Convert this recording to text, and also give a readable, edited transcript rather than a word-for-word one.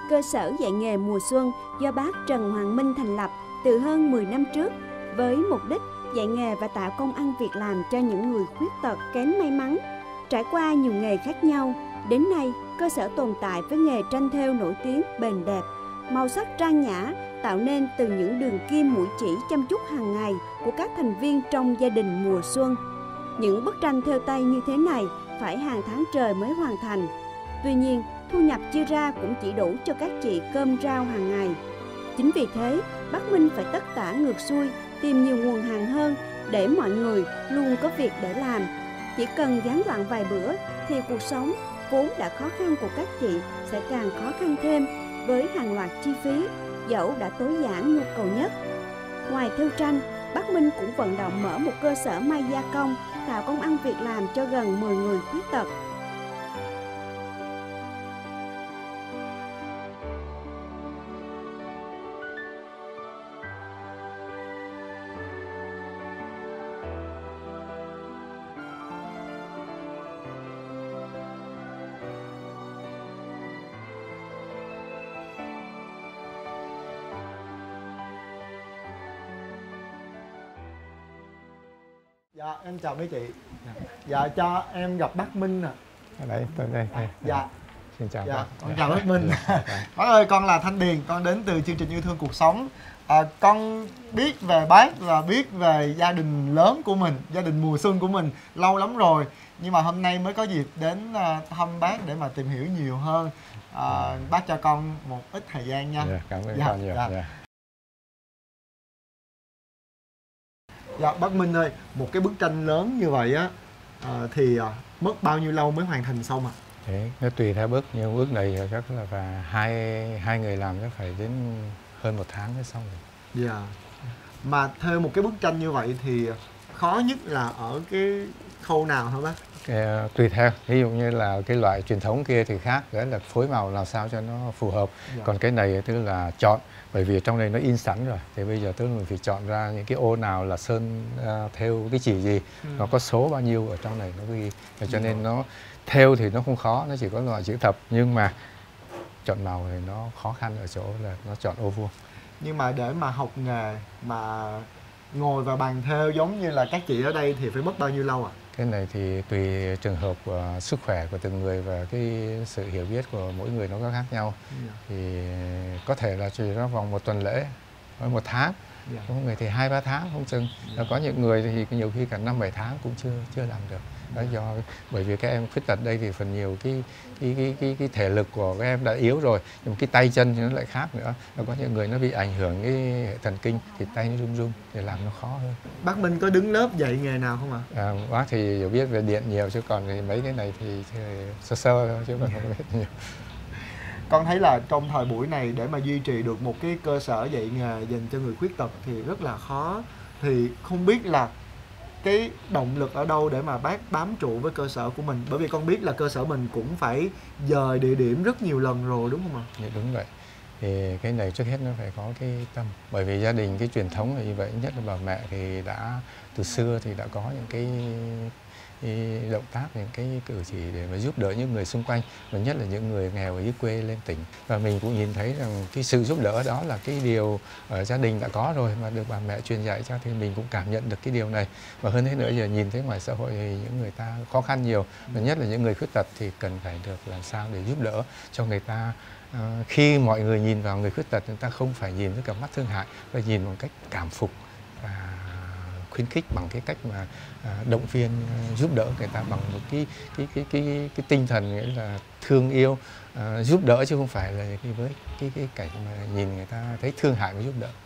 cơ sở dạy nghề mùa xuân do bác Trần Hoàng Minh thành lập từ hơn 10 năm trước với mục đích dạy nghề và tạo công ăn việc làm cho những người khuyết tật kém may mắn. Trải qua nhiều nghề khác nhau, đến nay cơ sở tồn tại với nghề tranh thêu nổi tiếng, bền đẹp, màu sắc trang nhã, tạo nên từ những đường kim mũi chỉ chăm chút hàng ngày của các thành viên trong gia đình mùa xuân. Những bức tranh thêu tay như thế này phải hàng tháng trời mới hoàn thành. Tuy nhiên, thu nhập chia ra cũng chỉ đủ cho các chị cơm rau hàng ngày. Chính vì thế, bác Minh phải tất tả ngược xuôi, tìm nhiều nguồn hàng hơn để mọi người luôn có việc để làm. Chỉ cần gián đoạn vài bữa thì cuộc sống vốn đã khó khăn của các chị sẽ càng khó khăn thêm với hàng loạt chi phí, dẫu đã tối giản nhu cầu nhất. Ngoài thêu tranh, bác Minh cũng vận động mở một cơ sở may gia công, tạo công ăn việc làm cho gần 10 người khuyết tật. Dạ, em chào mấy chị. Dạ, cho em gặp bác Minh nè. Đấy, tôi đây. Dạ. Xin chào Dạ, bác. con chào bác Minh. Bác ơi, con là Thanh Điền, con đến từ chương trình Yêu Thương Cuộc Sống. Con biết về bác và biết về gia đình lớn của mình, gia đình mùa xuân của mình lâu lắm rồi. Nhưng mà hôm nay mới có dịp đến thăm bác để mà tìm hiểu nhiều hơn. Bác cho con một ít thời gian nha. Dạ, cảm ơn Dạ, con nhiều. dạ. Dạ. Dạ, bác Minh ơi, một cái bức tranh lớn như vậy á thì mất bao nhiêu lâu mới hoàn thành xong ạ? Thế nó tùy theo bước, nhưng bước này chắc là và hai người làm chắc phải đến hơn 1 tháng mới xong rồi. Dạ. Mà theo một cái bức tranh như vậy thì khó nhất là ở cái khâu nào hả bác? Tùy theo, ví dụ như là cái loại truyền thống kia thì khác, đó là phối màu làm sao cho nó phù hợp. Dạ. Còn cái này tức là chọn, bởi vì trong này nó in sẵn rồi, thì bây giờ tức là mình phải chọn ra những cái ô nào là sơn theo cái chỉ gì, nó có số bao nhiêu ở trong này nó ghi, cho nên nó theo thì nó không khó, nó chỉ có loại chữ thập, nhưng mà chọn màu thì nó khó khăn ở chỗ là nó chọn ô vuông. Nhưng mà để mà học nghề mà ngồi vào bàn thêu giống như là các chị ở đây thì phải mất bao nhiêu lâu ạ? Cái này thì tùy trường hợp của sức khỏe của từng người và cái sự hiểu biết của mỗi người nó có khác nhau. Thì có thể là chỉ trong vòng 1 tuần lễ, 1 tháng, có người thì 2-3 tháng không chừng. Có những người thì nhiều khi cả 5-7 tháng cũng chưa làm được. Đó do bởi vì các em khuyết tật đây thì phần nhiều cái thể lực của các em đã yếu rồi, nhưng mà cái tay chân thì nó lại khác nữa. Có những người nó bị ảnh hưởng cái hệ thần kinh thì tay nó run thì làm nó khó hơn. Bác Minh có đứng lớp dạy nghề nào không ạ? Bác thì hiểu biết về điện nhiều, chứ còn thì mấy cái này thì sơ sơ thôi chứ còn không biết nhiều. Con thấy là trong thời buổi này để mà duy trì được một cái cơ sở dạy nghề dành cho người khuyết tật thì rất là khó. Thì không biết là cái động lực ở đâu để mà bác bám trụ với cơ sở của mình? Bởi vì con biết là cơ sở mình cũng phải dời địa điểm rất nhiều lần rồi, đúng không ạ? Dạ, đúng vậy. Thì cái này trước hết nó phải có cái tâm. Bởi vì gia đình cái truyền thống là như vậy, nhất là bà mẹ thì đã từ xưa thì đã có những cái động tác, những cái cử chỉ để mà giúp đỡ những người xung quanh, và nhất là những người nghèo ở dưới quê lên tỉnh. Và mình cũng nhìn thấy rằng cái sự giúp đỡ đó là cái điều ở gia đình đã có rồi mà được bà mẹ truyền dạy cho, thì mình cũng cảm nhận được cái điều này. Và hơn thế nữa, giờ nhìn thấy ngoài xã hội thì những người ta khó khăn nhiều, và nhất là những người khuyết tật thì cần phải được làm sao để giúp đỡ cho người ta. Khi mọi người nhìn vào người khuyết tật, người ta không phải nhìn với cặp mắt thương hại, và nhìn bằng cách cảm phục và khuyến khích bằng cái cách mà động viên, giúp đỡ người ta bằng một cái tinh thần nghĩa là thương yêu, giúp đỡ, chứ không phải là với cái cảnh mà nhìn người ta thấy thương hại và giúp đỡ.